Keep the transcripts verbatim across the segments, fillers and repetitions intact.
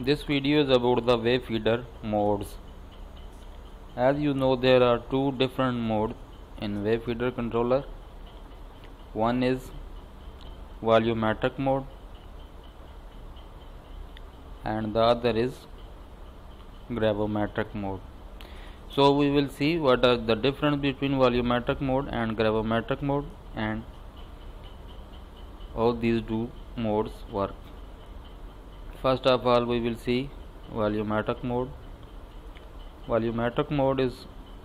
This video is about the wave feeder modes. As you know, there are two different modes in wave feeder controller. One is volumetric mode and the other is gravimetric mode. So we will see what are the difference between volumetric mode and gravimetric mode and how these two modes work. First of all, we will see volumetric mode. Volumetric mode is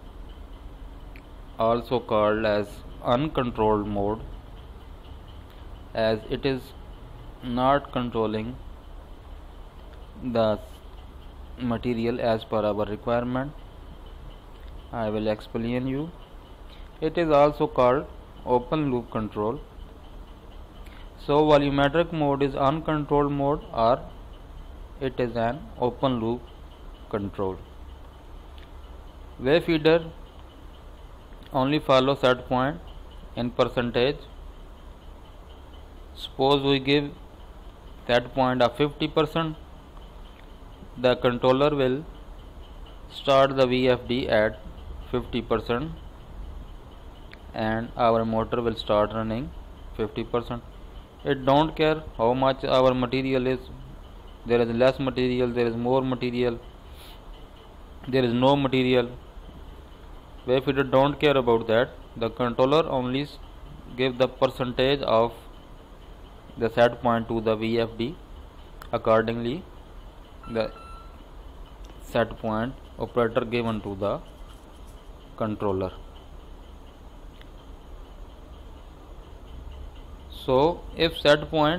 also called as uncontrolled mode, as it is not controlling the material as per our requirement. I will explain you. It is also called open loop control. So volumetric mode is uncontrolled mode or it is an open loop control. Wave feeder only follow set point in percentage. Suppose we give set point of fifty percent, the controller will start the V F D at fifty percent and our motor will start running fifty percent. It don't care how much our material is. There is less material, there is more material, there is no material. Wave feeder don't care about that. The controller only give the percentage of the set point to the V F D. Accordingly, the set point operator given to the controller. So if set point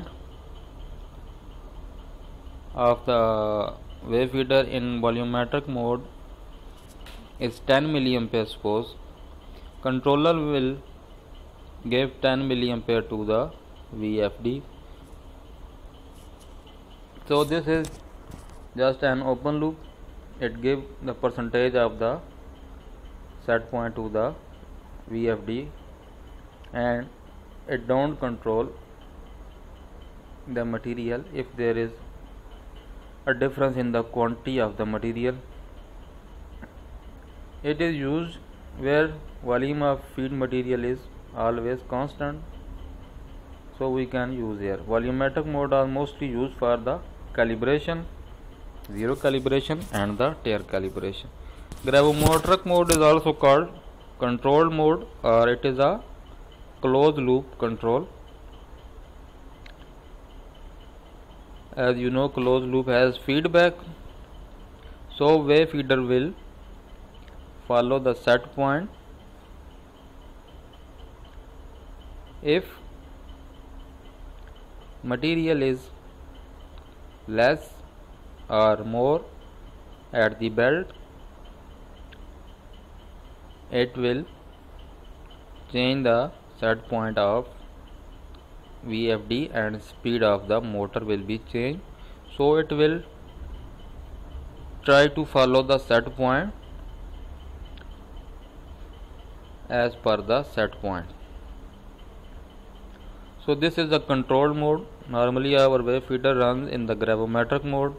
of the wave feeder in volumetric mode is ten milliampere, suppose, controller will give ten milliampere to the V F D. So this is just an open loop. It gives the percentage of the set point to the V F D and it don't control the material if there is a difference in the quantity of the material. It is used where volume of feed material is always constant, so we can use here. Volumetric mode are mostly used for the calibration, zero calibration and the tear calibration. Gravimetric mode is also called controlled mode or it is a closed loop control. As you know, closed loop has feedback, so wave feeder will follow the set point. If material is less or more at the belt, it will change the set point of V F D and speed of the motor will be changed. So it will try to follow the set point as per the set point. So this is the control mode. Normally our wave feeder runs in the gravimetric mode.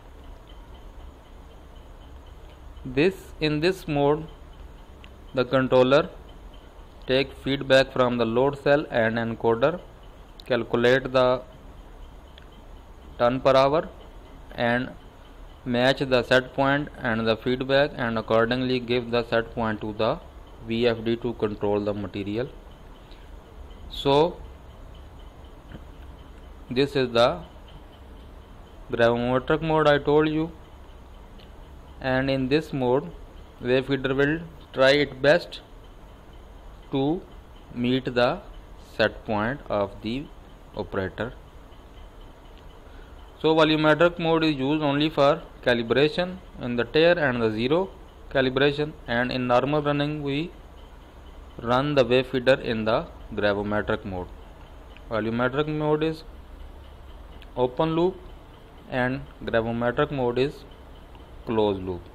This in this mode the controller take feedback from the load cell and encoder, calculate the turn per hour and match the set point and the feedback and accordingly give the set point to the V F D to control the material. So this is the gravimetric mode I told you, and in this mode wave feeder will try its best to meet the set point of the operator. So volumetric mode is used only for calibration in the tear and the zero calibration, and in normal running we run the wave feeder in the gravimetric mode. Volumetric mode is open loop and gravimetric mode is closed loop.